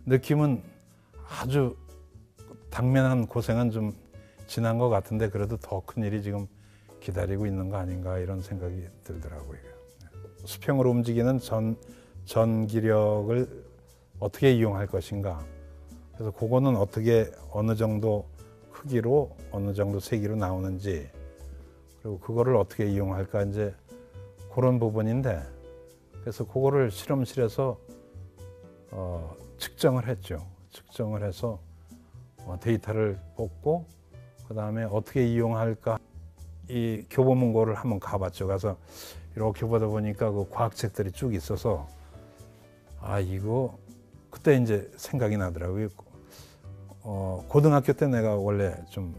느낌은 아주 당면한 고생은 좀 지난 것 같은데 그래도 더 큰 일이 지금 기다리고 있는 거 아닌가 이런 생각이 들더라고요. 수평으로 움직이는 전기력을 어떻게 이용할 것인가. 그래서 그거는 어떻게 어느 정도 크기로 어느 정도 세기로 나오는지 그리고 그거를 어떻게 이용할까 이제 그런 부분인데 그래서 그거를 실험실에서 측정을 했죠. 측정을 해서 데이터를 뽑고 그 다음에 어떻게 이용할까 이 교보문고를 한번 가봤죠. 가서 이렇게 보다 보니까 그 과학책들이 쭉 있어서 아 이거 그때 이제 생각이 나더라고요. 고등학교 때 내가 원래 좀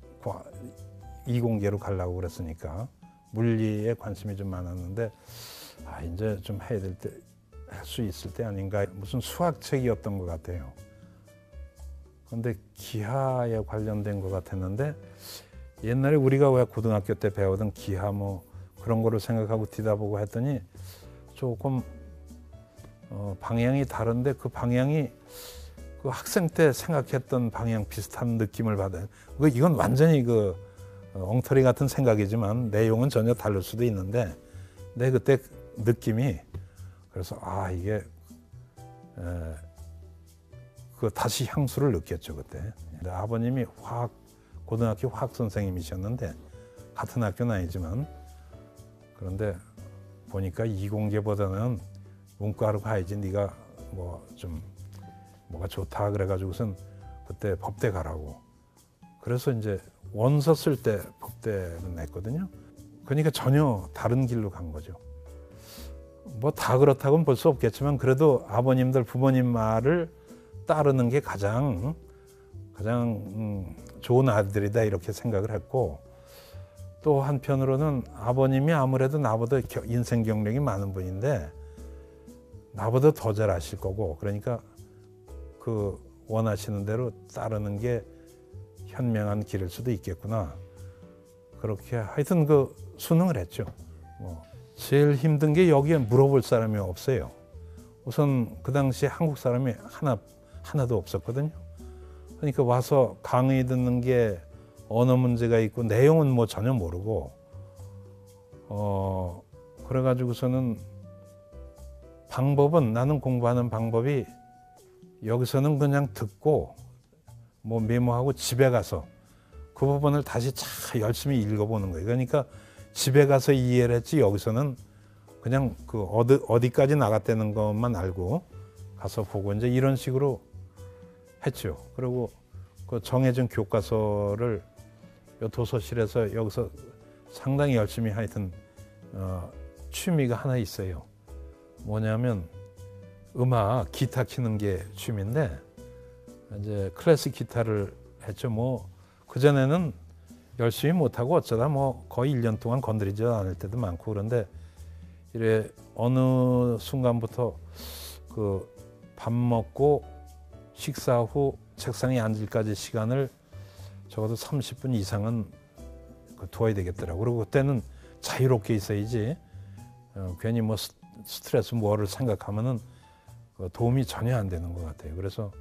이공계로 가려고 그랬으니까 물리에 관심이 좀 많았는데 아 이제 좀 해야 될 때 할 수 있을 때 아닌가 무슨 수학책이었던 것 같아요. 그런데 기하에 관련된 것 같았는데 옛날에 우리가 왜 고등학교 때 배우던 기하 뭐 그런 거를 생각하고 뒤다보고 했더니 조금 방향이 다른데 그 방향이 그 학생 때 생각했던 방향 비슷한 느낌을 받아요. 이건 완전히 그 엉터리 같은 생각이지만 내용은 전혀 다를 수도 있는데 내 그때 느낌이 그래서 아 이게 그 다시 향수를 느꼈죠 그때. 아버님이 고등학교 화학 선생님이셨는데 같은 학교는 아니지만 그런데 보니까 이공계보다는 문과로 가야지 네가 뭐 좀 뭐가 좋다 그래가지고선 그때 법대 가라고. 그래서 이제 원서 쓸 때 법대를 냈거든요. 그러니까 전혀 다른 길로 간 거죠. 뭐 다 그렇다고는 볼 수 없겠지만 그래도 아버님들 부모님 말을 따르는 게 가장 좋은 아들이다 이렇게 생각을 했고 또 한편으로는 아버님이 아무래도 나보다 인생 경력이 많은 분인데 나보다 더 잘 아실 거고 그러니까 그 원하시는 대로 따르는 게 현명한 길일 수도 있겠구나. 그렇게 하여튼 그 수능을 했죠. 제일 힘든 게 여기에 물어볼 사람이 없어요. 우선 그 당시에 한국 사람이 하나도 없었거든요. 그러니까 와서 강의 듣는 게 언어 문제가 있고 내용은 뭐 전혀 모르고 그래가지고서는 방법은 나는 공부하는 방법이 여기서는 그냥 듣고 뭐 메모하고 집에 가서 그 부분을 다시 잘 열심히 읽어보는 거예요. 그러니까 집에 가서 이해를 했지 여기서는 그냥 그 어디까지 나갔다는 것만 알고 가서 보고 이제 이런 식으로 했죠. 그리고 그 정해진 교과서를 요 도서실에서 여기서 상당히 열심히 하여튼 취미가 하나 있어요. 뭐냐면 음악 기타 치는 게 취미인데 이제 클래식 기타를 했죠. 뭐 그전에는 열심히 못하고 어쩌다 뭐 거의 1년 동안 건드리지 않을 때도 많고 그런데 이래 어느 순간부터 그 밥 먹고 식사 후 책상에 앉을까지 시간을 적어도 30분 이상은 두어야 되겠더라고요. 그리고 그때는 자유롭게 있어야지 괜히 뭐 스트레스 뭐를 생각하면은 도움이 전혀 안 되는 것 같아요. 그래서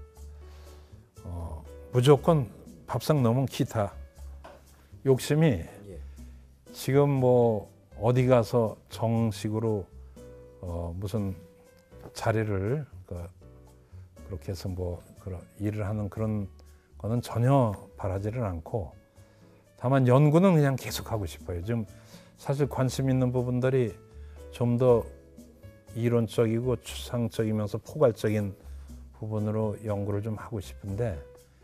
무조건 밥상 넘은 기타 욕심이 지금 뭐 어디 가서 정식으로 무슨 자리를 그렇게 해서 뭐 그런 일을 하는 그런 거는 전혀 바라지를 않고 다만 연구는 그냥 계속 하고 싶어요. 지금 사실 관심 있는 부분들이 좀 더 이론적이고 추상적이면서 포괄적인 부분으로 연구를 좀 하고 싶은데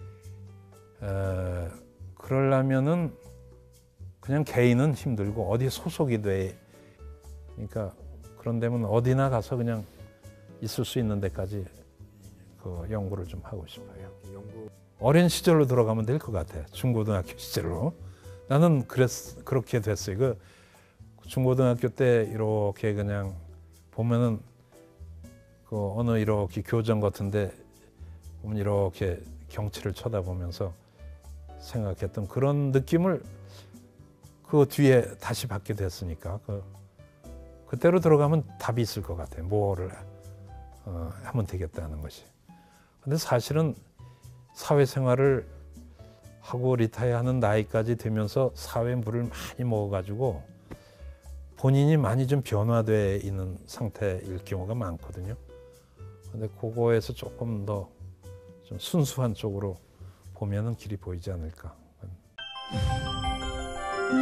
그러려면은 그냥 개인은 힘들고 어디 소속이 돼. 그러니까 그런 데면 어디나 가서 그냥 있을 수 있는 데까지 그 연구를 좀 하고 싶어요. 어린 시절로 들어가면 될 것 같아요. 중고등학교 시절로. 나는 그렇게 됐어요. 그 중고등학교 때 이렇게 그냥 보면은 그 어느 이렇게 교정 같은데 보면 이렇게 경치를 쳐다보면서 생각했던 그런 느낌을 그 뒤에 다시 받게 됐으니까 그때로 들어가면 답이 있을 것 같아요. 뭐를 하면 되겠다는 것이. 근데 사실은 사회생활을 하고 리타이어하는 나이까지 되면서 사회 물을 많이 먹어가지고 본인이 많이 좀 변화되어 있는 상태일 경우가 많거든요. 근데 그거에서 조금 더 좀 순수한 쪽으로 보면은 길이 보이지 않을까.